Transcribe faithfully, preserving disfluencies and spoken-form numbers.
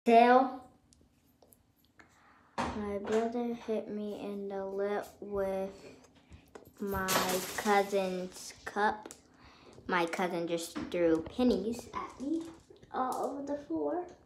Tail. My brother hit me in the lip with my cousin's cup. My cousin just threw pennies at me all over the floor.